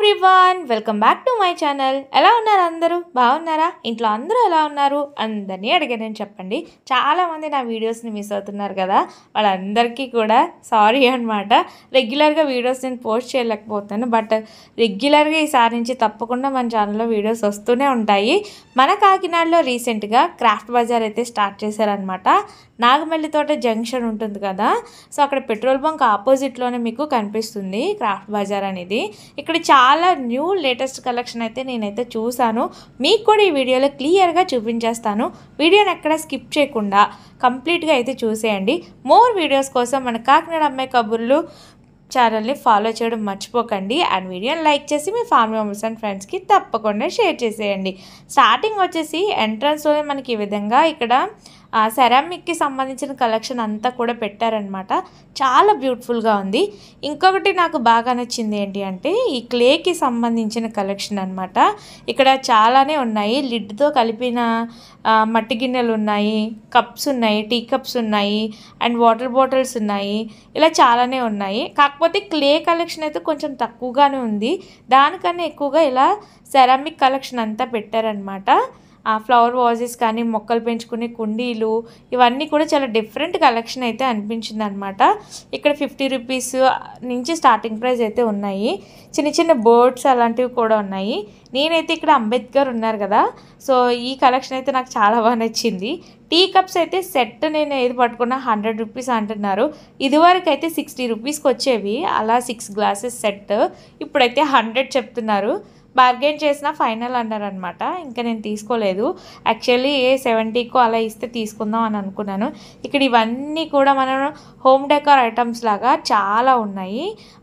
Everyone welcome back to my channel. ఎలా ఉన్నారు అందరూ? బాగున్నారా? ఇంట్లో అందరూ ఎలా ఉన్నారు? అందరినీ అడిగానని చెప్పండి. చాలామంది నా వీడియోస్ని మిస్ అవుతున్నారు కదా, వాళ్ళందరికీ కూడా సారీ అనమాట. రెగ్యులర్గా వీడియోస్ నేను పోస్ట్ చేయలేకపోతాను, బట్ రెగ్యులర్గా ఈసారి నుంచి తప్పకుండా మన ఛానల్లో వీడియోస్ వస్తూనే ఉంటాయి. మన కాకినాడలో రీసెంట్గా క్రాఫ్ట్ బజార్ అయితే స్టార్ట్ చేశారనమాట. నాగమల్లి తోట జంక్షన్ ఉంటుంది కదా, సో అక్కడ పెట్రోల్ బంక్ ఆపోజిట్లోనే మీకు కనిపిస్తుంది క్రాఫ్ట్ బజార్ అనేది. ఇక్కడ చాలా న్యూ లేటెస్ట్ కలెక్షన్ అయితే నేనైతే చూసాను, మీకు కూడా ఈ వీడియోలో క్లియర్గా చూపించేస్తాను. వీడియోని ఎక్కడ స్కిప్ చేయకుండా కంప్లీట్గా అయితే చూసేయండి. మోర్ వీడియోస్ కోసం మన కాకినాడ అమ్మాయి కబుర్లు ఛానల్ని ఫాలో చేయడం మర్చిపోకండి. అండ్ వీడియోని లైక్ చేసి మీ ఫ్యామిలీ మెంబర్స్ అండ్ ఫ్రెండ్స్కి తప్పకుండా షేర్ చేసేయండి. స్టార్టింగ్ వచ్చేసి ఎంట్రన్స్లోనే మనకి ఈ విధంగా ఇక్కడ సెరామిక్కి సంబంధించిన కలెక్షన్ అంతా కూడా పెట్టారనమాట. చాలా బ్యూటిఫుల్గా ఉంది. ఇంకొకటి నాకు బాగా నచ్చింది ఏంటి అంటే ఈ క్లేకి సంబంధించిన కలెక్షన్ అనమాట. ఇక్కడ చాలానే ఉన్నాయి. లిడ్తో కలిపిన మట్టి గిన్నెలు ఉన్నాయి, కప్స్ ఉన్నాయి, టీ కప్స్ ఉన్నాయి, అండ్ వాటర్ బాటిల్స్ ఉన్నాయి. ఇలా చాలానే ఉన్నాయి. కాకపోతే క్లే కలెక్షన్ అయితే కొంచెం తక్కువగానే ఉంది. దానికన్నా ఎక్కువగా ఇలా సెరామిక్ కలెక్షన్ అంతా పెట్టారనమాట. ఫ్లవర్ వాజెస్ కానీ, మొక్కలు పెంచుకునే కుండీలు, ఇవన్నీ కూడా చాలా డిఫరెంట్ కలెక్షన్ అయితే అనిపించింది అనమాట. ఇక్కడ 50 రూపీస్ నుంచి స్టార్టింగ్ ప్రైస్ అయితే ఉన్నాయి. చిన్న చిన్న బర్డ్స్ అలాంటివి కూడా ఉన్నాయి. నేనైతే ఇక్కడ అంబేద్కర్ ఉన్నారు కదా, సో ఈ కలెక్షన్ అయితే నాకు చాలా బాగా నచ్చింది. టీ కప్స్ అయితే సెట్ నేను ఏది పట్టుకున్నా 100 రూపీస్ అంటున్నారు. ఇదివరకు అయితే 60 రూపీస్కి వచ్చేవి అలా 6 గ్లాసెస్ సెట్. ఇప్పుడైతే 100 చెప్తున్నారు. బార్గెన్ చేసిన ఫైనల్ అన్నారనమాట. ఇంకా నేను తీసుకోలేదు. యాక్చువల్లీ 70కో అలా ఇస్తే తీసుకుందాం అని అనుకున్నాను. ఇక్కడ ఇవన్నీ కూడా మనం హోమ్ డెకార్ ఐటమ్స్ లాగా చాలా ఉన్నాయి.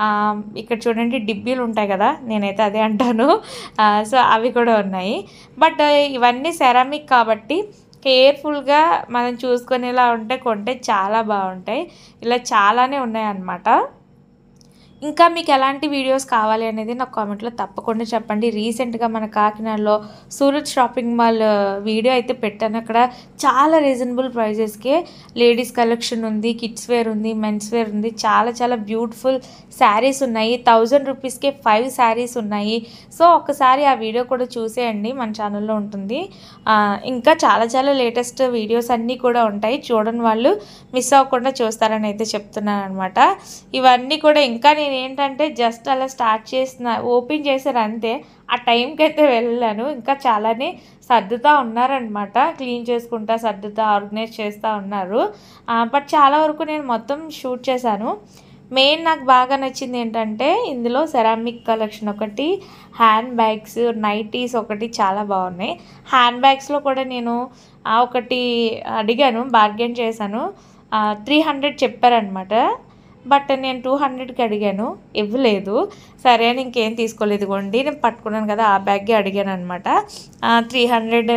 ఇక్కడ చూడండి డిబ్బీలు ఉంటాయి కదా, నేనైతే అదే అంటాను. సో అవి కూడా ఉన్నాయి. బట్ ఇవన్నీ సెరామిక్ కాబట్టి కేర్ఫుల్గా మనం చూసుకునేలా ఉంటే కొంటే చాలా బాగుంటాయి. ఇలా చాలానే ఉన్నాయన్నమాట. ఇంకా మీకు ఎలాంటి వీడియోస్ కావాలి అనేది నాకు కామెంట్లో తప్పకుండా చెప్పండి. రీసెంట్గా మన కాకినాడలో సూరత్ షాపింగ్ మాల్ వీడియో అయితే పెట్టాను. అక్కడ చాలా రీజనబుల్ ప్రైజెస్కే లేడీస్ కలెక్షన్ ఉంది, కిడ్స్ వేర్ ఉంది, మెన్స్ వేర్ ఉంది. చాలా చాలా బ్యూటిఫుల్ శారీస్ ఉన్నాయి. 1000 రూపీస్కే 5 శారీస్ ఉన్నాయి. సో ఒకసారి ఆ వీడియో కూడా చూసేయండి, మన ఛానల్లో ఉంటుంది. ఇంకా చాలా చాలా లేటెస్ట్ వీడియోస్ అన్నీ కూడా ఉంటాయి. చూడని వాళ్ళు మిస్ అవ్వకుండా చూస్తారని అయితే చెప్తున్నాను అనమాట. ఇవన్నీ కూడా ఇంకా నేను ఏంటంటే జస్ట్ అలా స్టార్ట్ చేసిన, ఓపెన్ చేశారు అంతే. ఆ టైంకి అయితే వెళ్ళాను. ఇంకా చాలానే సర్దుతా ఉన్నారనమాట. క్లీన్ చేసుకుంటా, సర్దుతా, ఆర్గనైజ్ చేస్తూ ఉన్నారు. బట్ చాలా వరకు నేను మొత్తం షూట్ చేశాను. మెయిన్ నాకు బాగా నచ్చింది ఏంటంటే ఇందులో సెరామిక్ కలెక్షన్ ఒకటి, హ్యాండ్ బ్యాగ్స్, నైటీస్ ఒకటి చాలా బాగున్నాయి. హ్యాండ్ బ్యాగ్స్లో కూడా నేను ఒకటి అడిగాను, బార్గెన్ చేశాను. 300 చెప్పారనమాట. బట్ నేను 200కి అడిగాను, ఇవ్వలేదు. సరే అని ఇంకేం తీసుకోలేదు. కొండి నేను పట్టుకున్నాను కదా, ఆ బ్యాగే అడిగాను అనమాట. 300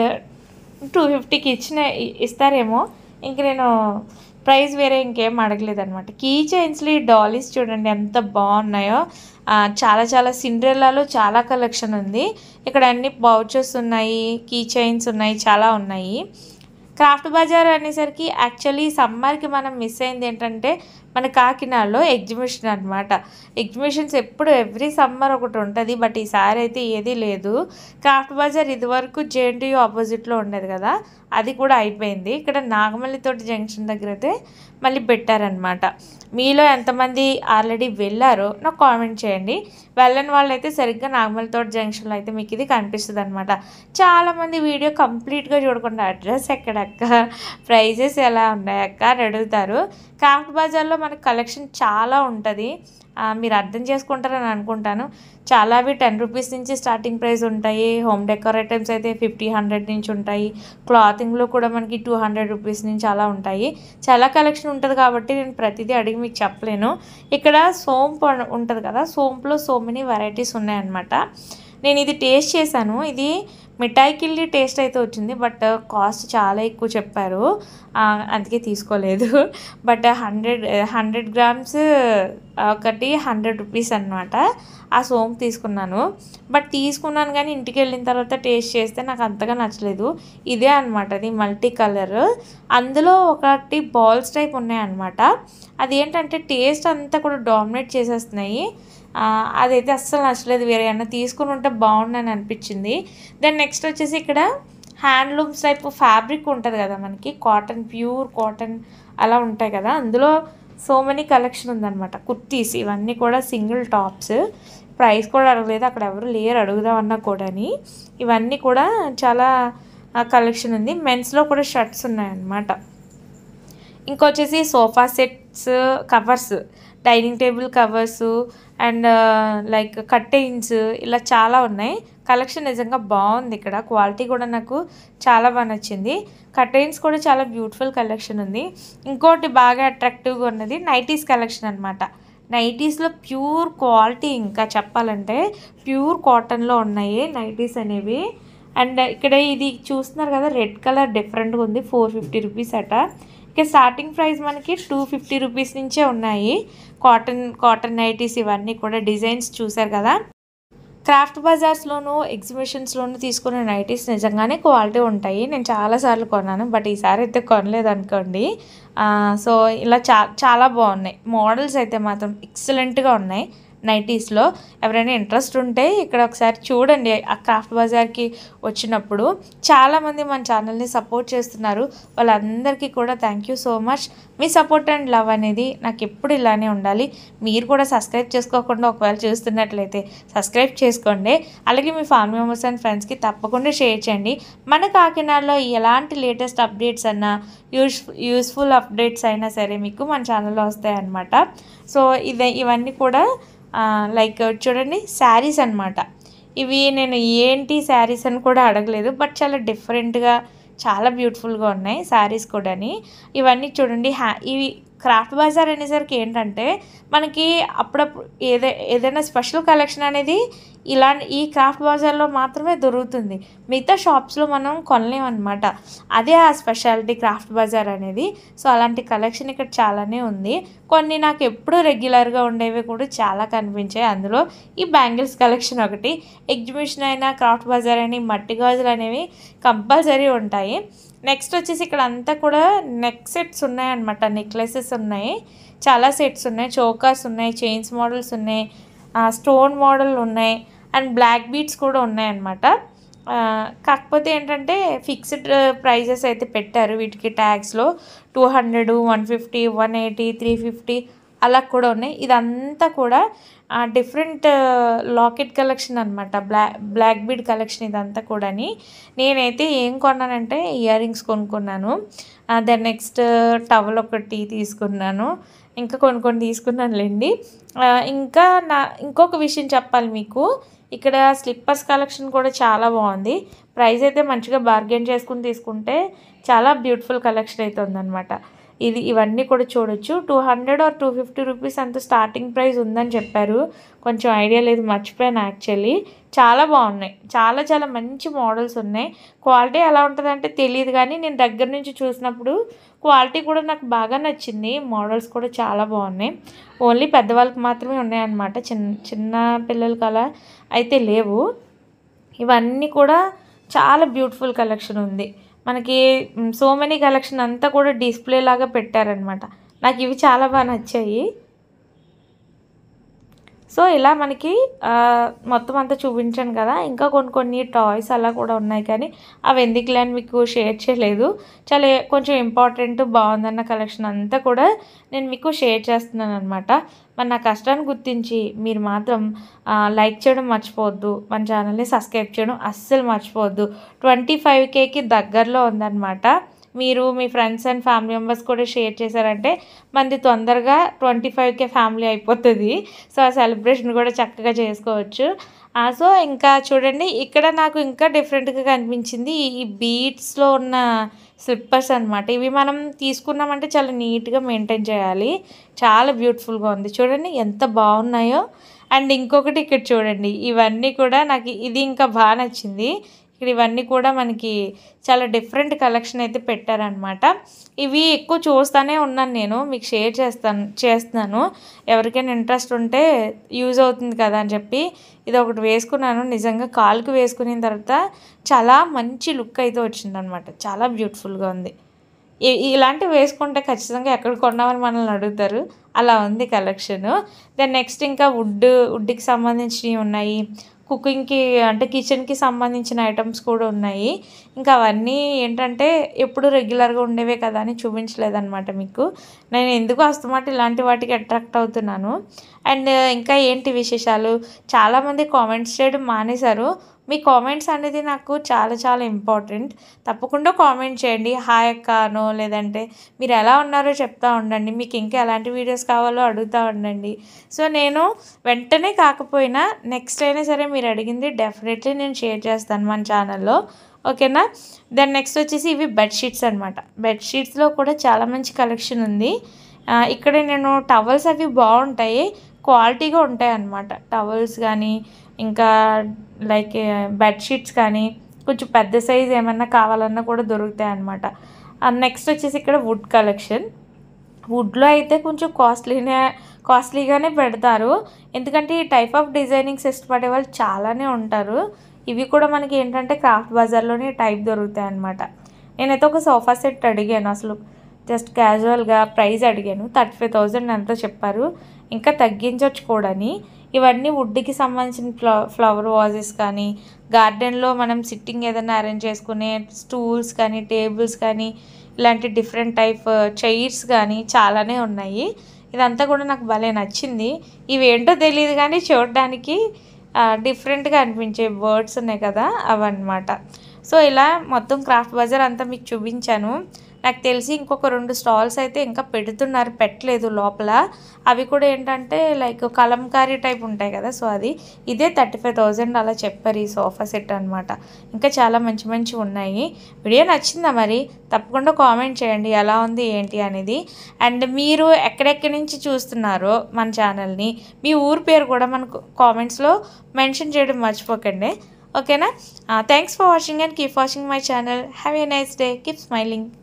250కి ఇస్తారేమో. ఇంక నేను ప్రైస్ వేరే ఇంకేం అడగలేదు అనమాట. కీ చైన్స్లో ఈ డాలీస్ చూడండి ఎంత బాగున్నాయో. చాలా చాలా సిండ్రెల్లాలో చాలా కలెక్షన్ ఉంది. ఇక్కడ అన్ని పౌచెస్ ఉన్నాయి, కీ చైన్స్ ఉన్నాయి, చాలా ఉన్నాయి. క్రాఫ్ట్ బజార్ అనేసరికి యాక్చువల్లీ సమ్మర్కి మనం మిస్ అయింది ఏంటంటే మన కాకినాడలో ఎగ్జిబిషన్ అనమాట. ఎగ్జిబిషన్స్ ఎప్పుడు ఎవ్రీ సమ్మర్ ఒకటి ఉంటుంది, బట్ ఈసారి అయితే ఏదీ లేదు. క్రాఫ్ట్ బజార్ ఇదివరకు జేఎన్టీయూ ఆపోజిట్లో ఉండేది కదా, అది కూడా అయిపోయింది. ఇక్కడ నాగమల్లి తోట జంక్షన్ దగ్గర అయితే మళ్ళీ పెట్టారనమాట. మీలో ఎంతమంది ఆల్రెడీ వెళ్ళారో నాకు కామెంట్ చేయండి. వెళ్ళని వాళ్ళు అయితే సరిగ్గా నాగమల్లి తోట జంక్షన్లో అయితే మీకు ఇది కనిపిస్తుంది అనమాట. చాలామంది వీడియో కంప్లీట్గా చూడకుండా అడ్రస్ ఎక్కడక్క, ప్రైజెస్ ఎలా ఉన్నాయక్క అని అడుగుతారు. క్రాఫ్ట్ బజార్లో మనకు కలెక్షన్ చాలా ఉంటుంది, మీరు అర్థం చేసుకుంటారని అనుకుంటాను. చాలావి 10 రూపీస్ నుంచి స్టార్టింగ్ ప్రైస్ ఉంటాయి. హోమ్ డెకార్ ఐటమ్స్ అయితే 50-100 నుంచి ఉంటాయి. క్లాతింగ్లో కూడా మనకి 200 రూపీస్ నుంచి అలా ఉంటాయి. చాలా కలెక్షన్ ఉంటుంది కాబట్టి నేను ప్రతిదీ అడిగి మీకు చెప్పలేను. ఇక్కడ సోంపు ఉంటుంది కదా, సోంపులో సో మెనీ వెరైటీస్ ఉన్నాయన్నమాట. నేను ఇది టేస్ట్ చేశాను. ఇది మిఠాయి కిల్లి టేస్ట్ అయితే వచ్చింది, బట్ కాస్ట్ చాలా ఎక్కువ చెప్పారు, అందుకే తీసుకోలేదు. బట్ 100 గ్రామ్స్ ఒకటి 100 రూపీస్ అనమాట. ఆ సోంపు తీసుకున్నాను. బట్ తీసుకున్నాను కానీ ఇంటికి వెళ్ళిన తర్వాత టేస్ట్ చేస్తే నాకు అంతగా నచ్చలేదు. ఇదే అనమాట, అది మల్టీ కలర్. అందులో ఒకటి బాల్స్ టైప్ ఉన్నాయన్నమాట. అది ఏంటంటే టేస్ట్ అంతా కూడా డామినేట్ చేసేస్తున్నాయి. అదైతే అస్సలు నచ్చలేదు. వేరే ఏమన్నా తీసుకుని ఉంటే బాగుండని అనిపించింది. దెన్ నెక్స్ట్ వచ్చేసి ఇక్కడ హ్యాండ్లూమ్స్ టైప్ ఫ్యాబ్రిక్ ఉంటుంది కదా మనకి, కాటన్, ప్యూర్ కాటన్ అలా ఉంటాయి కదా, అందులో సో మెనీ కలెక్షన్ ఉందన్నమాట. కుర్తీస్ ఇవన్నీ కూడా సింగిల్ టాప్స్. ప్రైస్ కూడా అడగలేదు, అక్కడ ఎవరు లేరు అడుగుదామన్నా కూడాని. ఇవన్నీ కూడా చాలా కలెక్షన్ ఉంది. మెన్స్లో కూడా షర్ట్స్ ఉన్నాయన్నమాట. ఇంకొచ్చేసి sofa sets, covers, dining table covers and like curtains, ఇలా చాలా ఉన్నాయి. కలెక్షన్ నిజంగా బాగుంది. ఇక్కడ క్వాలిటీ కూడా నాకు చాలా బాగా నచ్చింది. కర్టైన్స్ కూడా చాలా బ్యూటిఫుల్ కలెక్షన్ ఉంది. ఇంకోటి బాగా అట్రాక్టివ్గా ఉన్నది నైటీస్ కలెక్షన్ అనమాట. నైటీస్లో ప్యూర్ క్వాలిటీ, ఇంకా చెప్పాలంటే ప్యూర్ కాటన్లో ఉన్నాయి నైటీస్ అనేవి. అండ్ ఇక్కడ ఇది చూస్తున్నారు కదా, రెడ్ కలర్ డిఫరెంట్గా ఉంది. 450 రూపీస్ అట. ఇక స్టార్టింగ్ ప్రైస్ మనకి 250 రూపీస్ నుంచే ఉన్నాయి. కాటన్ నైటీస్ ఇవన్నీ కూడా డిజైన్స్ చూసారు కదా. క్రాఫ్ట్ బజార్స్లోను ఎగ్జిబిషన్స్లోను తీసుకునే నైటీస్ నిజంగానే క్వాలిటీ ఉంటాయి. నేను చాలాసార్లు కొన్నాను, బట్ ఈసారి అయితే కొనలేదు అనుకోండి. సో ఇలా చాలా బాగున్నాయి. మోడల్స్ అయితే మాత్రం ఎక్సలెంట్గా ఉన్నాయి నైటీస్లో. ఎవరైనా ఇంట్రెస్ట్ ఉంటే ఇక్కడ ఒకసారి చూడండి. ఆ క్రాఫ్ట్ బజార్కి వచ్చినప్పుడు చాలామంది మన ఛానల్ని సపోర్ట్ చేస్తున్నారు. వాళ్ళందరికీ కూడా థ్యాంక్ యూ సో మచ్. మీ సపోర్ట్ అండ్ లవ్ అనేది నాకు ఎప్పుడు ఇలానే ఉండాలి. మీరు కూడా సబ్స్క్రైబ్ చేసుకోకుండా ఒకవేళ చూస్తున్నట్లయితే సబ్స్క్రైబ్ చేసుకోండి. అలాగే మీ ఫ్యామిలీ మెంబర్స్ అండ్ ఫ్రెండ్స్కి తప్పకుండా షేర్ చేయండి. మన కాకినాడలో ఎలాంటి లేటెస్ట్ అప్డేట్స్ అన్నా, యూస్ఫుల్ అప్డేట్స్ అయినా సరే మీకు మన ఛానల్లో వస్తాయన్నమాట. సో ఇవన్నీ కూడా లైక్ చూడండి శారీస్ అనమాట. ఇవి నేను ఏంటి శారీస్ అని కూడా అడగలేదు, బట్ చాలా డిఫరెంట్గా చాలా బ్యూటిఫుల్గా ఉన్నాయి శారీస్ కూడాని. ఇవన్నీ చూడండి. ఇవి క్రాఫ్ట్ బజార్ అనేసరికి ఏంటంటే మనకి అప్పుడప్పుడు ఏదైనా స్పెషల్ కలెక్షన్ అనేది ఈ క్రాఫ్ట్ బజార్లో మాత్రమే దొరుకుతుంది. మిగతా షాప్స్లో మనం కొనలేమన్నమాట. అదే ఆ స్పెషాలిటీ క్రాఫ్ట్ బజార్ అనేది. సో అలాంటి కలెక్షన్ ఇక్కడ చాలానే ఉంది. కొన్ని నాకు ఎప్పుడూ రెగ్యులర్గా ఉండేవి కూడా చాలా కనిపించాయి. అందులో ఈ బ్యాంగిల్స్ కలెక్షన్ ఒకటి. ఎగ్జిబిషన్ అయినా క్రాఫ్ట్ బజార్ అని మట్టి గాజులు అనేవి కంపల్సరీ ఉంటాయి. నెక్స్ట్ వచ్చేసి ఇక్కడ అంతా కూడా నెక్ సెట్స్ ఉన్నాయన్నమాట. నెక్లెసెస్ ఉన్నాయి, చాలా సెట్స్ ఉన్నాయి. చోకర్స్ ఉన్నాయి, చైన్స్ మోడల్స్ ఉన్నాయి, స్టోన్ మోడల్ ఉన్నాయి అండ్ బ్లాక్ బీడ్స్ కూడా ఉన్నాయన్నమాట. కాకపోతే ఏంటంటే ఫిక్స్డ్ ప్రైజెస్ అయితే పెట్టారు వీటికి. ట్యాగ్స్లో 200, 150, 180, 350 అలా కూడా ఉన్నాయి. ఇదంతా కూడా డిఫరెంట్ లాకెట్ కలెక్షన్ అనమాట. బ్లాక్ బీడ్ కలెక్షన్ ఇదంతా కూడాని. నేనైతే ఏం కొన్నానంటే ఇయర్ రింగ్స్ కొనుక్కున్నాను. దెన్ నెక్స్ట్ టవల్ ఒకటి తీసుకున్నాను. ఇంకా కొన్ని తీసుకున్నానులేండి. ఇంకా ఇంకొక విషయం చెప్పాలి మీకు. ఇక్కడ స్లిప్పర్స్ కలెక్షన్ కూడా చాలా బాగుంది. ప్రైస్ అయితే మంచిగా బార్గెన్ చేసుకుని తీసుకుంటే చాలా బ్యూటిఫుల్ కలెక్షన్ అయితే ఉందన్నమాట. ఇవన్నీ కూడా చూడొచ్చు. 200 or 250 రూపీస్ అంత స్టార్టింగ్ ప్రైస్ ఉందని చెప్పారు. కొంచెం ఐడియా లేదు, మర్చిపోయాను యాక్చువల్లీ. చాలా బాగున్నాయి. చాలా చాలా మంచి మోడల్స్ ఉన్నాయి. క్వాలిటీ ఎలా ఉంటుందంటే తెలియదు, కానీ నేను దగ్గర నుంచి చూసినప్పుడు క్వాలిటీ కూడా నాకు బాగా నచ్చింది. మోడల్స్ కూడా చాలా బాగున్నాయి. ఓన్లీ పెద్దవాళ్ళకి మాత్రమే ఉన్నాయన్నమాట. చిన్న పిల్లలకి అలా అయితే లేవు. ఇవన్నీ కూడా చాలా బ్యూటిఫుల్ కలెక్షన్ ఉంది మనకి. సో మెనీ కలెక్షన్ అంతా కూడా డిస్ప్లే లాగా పెట్టారనమాట. నాకు ఇవి చాలా బాగా నచ్చాయి. సో ఇలా మనకి మొత్తం అంతా చూపించాను కదా. ఇంకా కొన్ని టాయ్స్ అలా కూడా ఉన్నాయి, కానీ అవి ఎందుకులే అని మీకు షేర్ చేయలేదు. చాలా కొంచెం ఇంపార్టెంట్ బాగుందన్న కలెక్షన్ అంతా కూడా నేను మీకు షేర్ చేస్తున్నాను అనమాట. మరి నా కష్టాన్ని గుర్తించి మీరు మాత్రం లైక్ చేయడం మర్చిపోవద్దు. మన ఛానల్ని సబ్స్క్రైబ్ చేయడం అస్సలు మర్చిపోవద్దు. 25Kకి దగ్గరలో ఉందన్నమాట. మీరు మీ ఫ్రెండ్స్ అండ్ ఫ్యామిలీ మెంబర్స్ కూడా షేర్ చేశారంటే మనది తొందరగా 25K ఫ్యామిలీ అయిపోతుంది. సో ఆ సెలబ్రేషన్ కూడా చక్కగా చేసుకోవచ్చు. సో ఇంకా చూడండి, ఇక్కడ నాకు ఇంకా డిఫరెంట్గా కనిపించింది ఈ బీడ్స్లో ఉన్న స్లిప్పర్స్ అనమాట. ఇవి మనం తీసుకున్నామంటే చాలా నీట్గా మెయింటైన్ చేయాలి. చాలా బ్యూటిఫుల్గా ఉంది. చూడండి ఎంత బాగున్నాయో. అండ్ ఇంకొకటి ఇక్కడ చూడండి, ఇవన్నీ కూడా నాకు ఇది ఇంకా బాగా నచ్చింది. ఇక్కడ ఇవన్నీ కూడా మనకి చాలా డిఫరెంట్ కలెక్షన్ అయితే పెట్టారనమాట. ఇవి ఎక్కువ చూస్తూనే ఉన్నాను, నేను మీకు షేర్ చేస్తున్నాను. ఎవరికైనా ఇంట్రెస్ట్ ఉంటే యూజ్ అవుతుంది కదా అని చెప్పి ఇది ఒకటి వేసుకున్నాను. నిజంగా కాలుకి వేసుకున్న తర్వాత చాలా మంచి లుక్ అయితే వచ్చిందనమాట. చాలా బ్యూటిఫుల్గా ఉంది. ఇలాంటివి వేసుకుంటే ఖచ్చితంగా ఎక్కడ కొన్నామని మనల్ని అడుగుతారు. అలా ఉంది కలెక్షను. దెన్ నెక్స్ట్ ఇంకా వుడ్‌కి సంబంధించినవి ఉన్నాయి. కుకింగ్‌కి అంటే కిచెన్‌కి సంబంధించిన ఐటమ్స్ కూడా ఉన్నాయి. ఇంకా అవన్నీ ఏంటంటే ఎప్పుడు రెగ్యులర్‌గా ఉండేవే కదా అని చూపించలేదనమాట మీకు. నేను ఎందుకో అస్తమాటు ఇలాంటి వాటికి అట్రాక్ట్ అవుతున్నాను. అండ్ ఇంకా ఏంటి విశేషాలు, చాలామంది కామెంట్స్ చేయడం మానేశారు. మీ కామెంట్స్ అనేది నాకు చాలా చాలా ఇంపార్టెంట్. తప్పకుండా కామెంట్ చేయండి. హాయ్ అక్క అనో లేదంటే మీరు ఎలా ఉన్నారో చెప్తా ఉండండి. మీకు ఇంకా ఎలాంటి వీడియోస్ కావాలో అడుగుతూ ఉండండి. సో నేను వెంటనే కాకపోయినా నెక్స్ట్ అయినా సరే మీరు అడిగింది డెఫినెట్లీ నేను షేర్ చేస్తాను మన ఛానల్లో. ఓకేనా. దెన్ నెక్స్ట్ వచ్చేసి ఇవి బెడ్షీట్స్ అనమాట. బెడ్షీట్స్లో కూడా చాలా మంచి కలెక్షన్ ఉంది. ఇక్కడ నేను టవల్స్ అవి బాగుంటాయి, క్వాలిటీగా ఉంటాయి అన్నమాట. టవల్స్ కానీ ఇంకా లైక్ బెడ్షీట్స్ కానీ కొంచెం పెద్ద సైజ్ ఏమన్నా కావాలన్నా కూడా దొరుకుతాయి అన్నమాట. నెక్స్ట్ వచ్చేసి ఇక్కడ వుడ్ కలెక్షన్. వుడ్లో అయితే కొంచెం కాస్ట్లీగానే పెడతారు. ఎందుకంటే ఈ టైప్ ఆఫ్ డిజైనింగ్స్ ఇష్టపడే వాళ్ళు చాలానే ఉంటారు. ఇవి కూడా మనకి ఏంటంటే క్రాఫ్ట్ బజార్లోనే టైప్ దొరుకుతాయి అన్నమాట. నేనైతే ఒక సోఫా సెట్ అడిగాను, అసలు జస్ట్ క్యాజువల్గా ప్రైస్ అడిగాను. 35,000 ఎంతో చెప్పారు. ఇంకా తగ్గించవచ్చు కూడాని. ఇవన్నీ వుడ్కి సంబంధించిన ఫ్లవర్ వాజెస్ కానీ, గార్డెన్లో మనం సిట్టింగ్ ఏదైనా అరేంజ్ చేసుకునే స్టూల్స్ కానీ, టేబుల్స్ కానీ, ఇలాంటి డిఫరెంట్ టైప్ చైర్స్ కానీ చాలానే ఉన్నాయి. ఇదంతా కూడా నాకు భలే నచ్చింది. ఇవేంటో తెలియదు కానీ చూడడానికి డిఫరెంట్గా అనిపించే బర్డ్స్ ఉన్నాయి కదా, అవన్నమాట. సో ఇలా మొత్తం క్రాఫ్ట్ బజార్ అంతా మీకు చూపించాను. నాకు తెలిసి ఇంకొక 2 స్టాల్స్ అయితే ఇంకా పెడుతున్నారు, పెట్టలేదు లోపల. అవి కూడా ఏంటంటే లైక్ కలంకారీ టైప్ ఉంటాయి కదా, సో అది ఇదే 35,000 అలా చెప్పారు ఈ సోఫా సెట్ అనమాట. ఇంకా చాలా మంచి మంచి ఉన్నాయి. వీడియో నచ్చిందా మరి? తప్పకుండా కామెంట్ చేయండి ఎలా ఉంది ఏంటి అనేది. అండ్ మీరు ఎక్కడెక్కడి నుంచి చూస్తున్నారో మన ఛానల్ని, మీ ఊరు పేరు కూడా మనకు కామెంట్స్లో మెన్షన్ చేయడం మర్చిపోకండి. ఓకేనా. Thanks for watching and keep watching my channel. Have a nice day. Keep smiling.